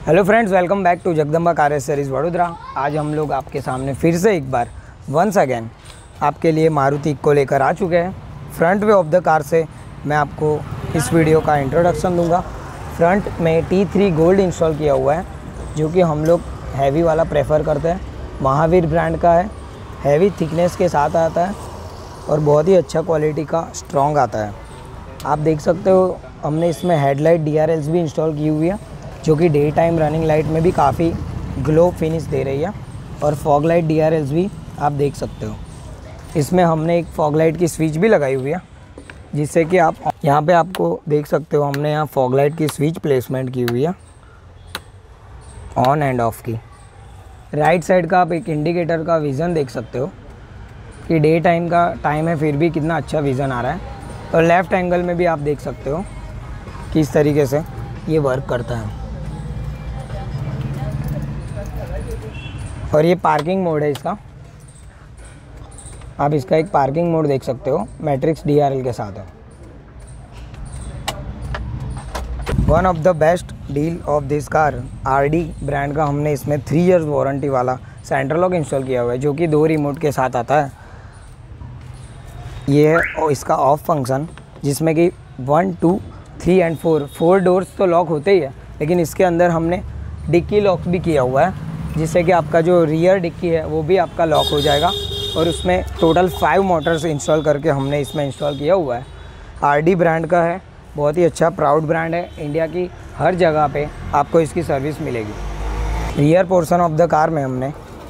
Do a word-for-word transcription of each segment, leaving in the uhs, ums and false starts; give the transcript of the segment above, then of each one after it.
Hello friends, welcome back to Jagdamba car accessories Vadodara. आज हम लोग आपके सामने फिर से एक बार वंस अगेन आपके लिए मारुति इक्को लेकर आ चुके हैं। Front way of the car से मैं आपको इस वीडियो का इंट्रोडक्शन दूंगा। फ्रंट में टी थ्री गोल्ड इंस्टॉल किया हुआ है, जो कि हम लोग हैवी वाला प्रेफर करते हैं। महावीर ब्रांड का है, हैवी थिकनेस के साथ आता है और बहुत ही अच्छा क्वालिटी का स्ट्रॉन्ग आता है। आप देख सकते हो हमने इसमें हेडलाइट डी आर एल्स भी इंस्टॉल की हुई है, जो कि डे टाइम रनिंग लाइट में भी काफ़ी ग्लो फिनिश दे रही है। और fog light D R Ls भी आप देख सकते हो। इसमें हमने एक फॉग लाइट की स्विच भी लगाई हुई है, जिससे कि आप यहाँ पे आपको देख सकते हो हमने यहाँ फॉग लाइट की स्विच प्लेसमेंट की हुई है ऑन एंड ऑफ की। राइट साइड का आप एक इंडिकेटर का विज़न देख सकते हो कि डे टाइम का टाइम है, फिर भी कितना अच्छा विज़न आ रहा है। और लेफ़्ट एंगल में भी आप देख सकते हो किस तरीके से ये वर्क करता है। और ये पार्किंग मोड है इसका, आप इसका एक पार्किंग मोड देख सकते हो, मैट्रिक्स डी आर एल के साथ है। One of the best deal of this car, R D brand का हमने इसमें थ्री इयर्स वारंटी वाला सेंटर लॉक इंस्टॉल किया हुआ है, जो कि दो रिमोट के साथ आता है। ये है इसका ऑफ फंक्शन, जिसमें कि one two three and four four doors तो लॉक होते ही है, लेकिन इसके अंदर हमने डिक्की लॉक भी किया हुआ है, जिससे कि आपका जो रियर डिक्की है वो भी आपका लॉक हो जाएगा। और उसमें टोटल फाइव मोटर्स इंस्टॉल करके हमने इसमें इंस्टॉल किया हुआ है। आरडी ब्रांड का है, बहुत ही अच्छा प्राउड ब्रांड है। इंडिया की हर जगह पे आपको इसकी सर्विस मिलेगी। Rear portion of the car में हमने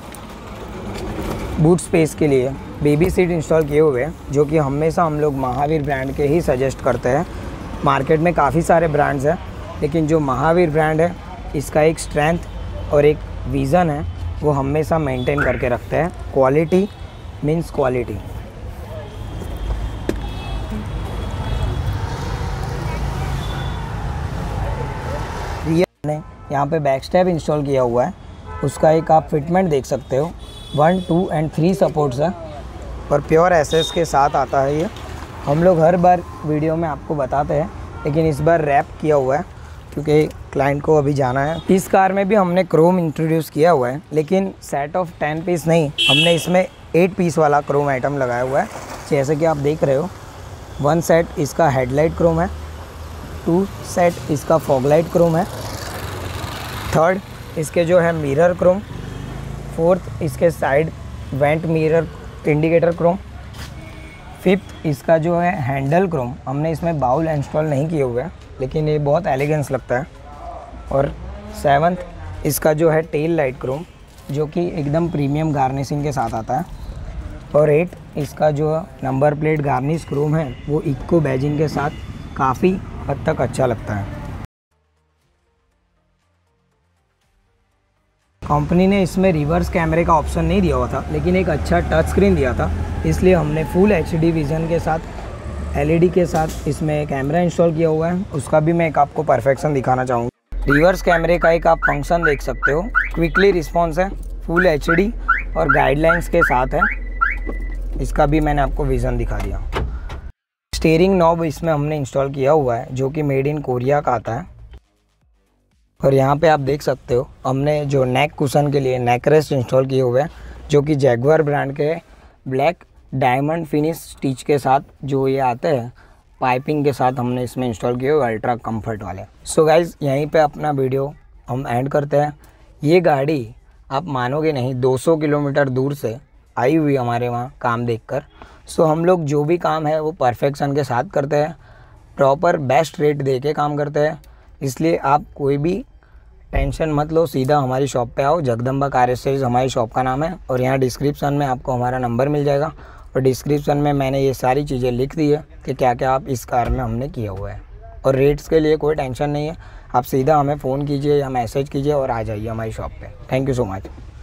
बूट स्पेस के लिए बेबी सीट इंस्टॉल किए हुए हैं, जो कि हमेशा हम लोग महावीर ब्रांड के ही सजेस्ट करते हैं। मार्केट में काफ़ी सारे ब्रांड्स हैं, लेकिन जो महावीर ब्रांड है इसका एक स्ट्रेंथ और एक विज़न है, वो हमेशा मेंटेन करके रखते हैं। Quality means quality. रियर ने यहाँ पे बैक स्टेप इंस्टॉल किया हुआ है, उसका एक आप फिटमेंट देख सकते हो। One two and three supports है और प्योर एसएस के साथ आता है। ये हम लोग हर बार वीडियो में आपको बताते हैं, लेकिन इस बार रैप किया हुआ है क्योंकि क्लाइंट को अभी जाना है। इस कार में भी हमने क्रोम इंट्रोड्यूस किया हुआ है, लेकिन सेट ऑफ टेन पीस नहीं, हमने इसमें एट पीस वाला क्रोम आइटम लगाया हुआ है। जैसे कि आप देख रहे हो, वन सेट इसका हेडलाइट क्रोम है, टू सेट इसका फॉग लाइट क्रोम है, थर्ड इसके जो है मिरर क्रोम, फोर्थ इसके side vent mirror indicator chrome, fifth इसका जो है हैंडल क्रोम। हमने इसमें बाउल इंस्टॉल नहीं किए हुए हैं, लेकिन ये बहुत एलिगेंस लगता है। और सेवन्थ इसका जो है टेल लाइट क्रोम, जो कि एकदम प्रीमियम गार्निशिंग के साथ आता है। और एट इसका जो नंबर प्लेट गार्निश क्रोम है, वो इक्को बैजिंग के साथ काफ़ी हद तक अच्छा लगता है। कंपनी ने इसमें रिवर्स कैमरे का ऑप्शन नहीं दिया हुआ था, लेकिन एक अच्छा टच स्क्रीन दिया था, इसलिए हमने फुल एच डी विज़न के साथ एल ई डी के साथ इसमें कैमरा इंस्टॉल किया हुआ है। उसका भी मैं एक आपको परफेक्शन दिखाना चाहूँगा। रिवर्स कैमरे का एक आप फंक्शन देख सकते हो, क्विकली रिस्पॉन्स है, फुल एच डी और गाइडलाइंस के साथ है। इसका भी मैंने आपको विज़न दिखा दिया। स्टीयरिंग नॉब इसमें हमने इंस्टॉल किया हुआ है, जो कि मेड इन कोरिया का आता है। और यहाँ पे आप देख सकते हो हमने जो नेक कुशन के लिए नेक रेस्ट इंस्टॉल किए हुए हैं, जो कि जैगुआर ब्रांड के ब्लैक डायमंड फिनिश स्टिच के साथ जो ये आते हैं पाइपिंग के साथ हमने इसमें इंस्टॉल किए हुए अल्ट्रा कंफर्ट वाले। सो गाइज़, यहीं पे अपना वीडियो हम एंड करते हैं। ये गाड़ी आप मानोगे नहीं, दो सौ किलोमीटर दूर से आई हुई हमारे वहाँ काम देखकर। सो हम लोग जो भी काम है वो परफेक्शन के साथ करते हैं, प्रॉपर बेस्ट रेट दे के काम करते हैं। इसलिए आप कोई भी टेंशन मत लो, सीधा हमारी शॉप पे आओ। जगदम्बा कार एसेसरीज हमारी शॉप का नाम है, और यहाँ डिस्क्रिप्शन में आपको हमारा नंबर मिल जाएगा। और डिस्क्रिप्शन में मैंने ये सारी चीज़ें लिख दी है कि क्या क्या आप इस कार में हमने किया हुआ है। और रेट्स के लिए कोई टेंशन नहीं है, आप सीधा हमें फ़ोन कीजिए या मैसेज कीजिए और आ जाइए हमारी शॉप पे। Thank you so much.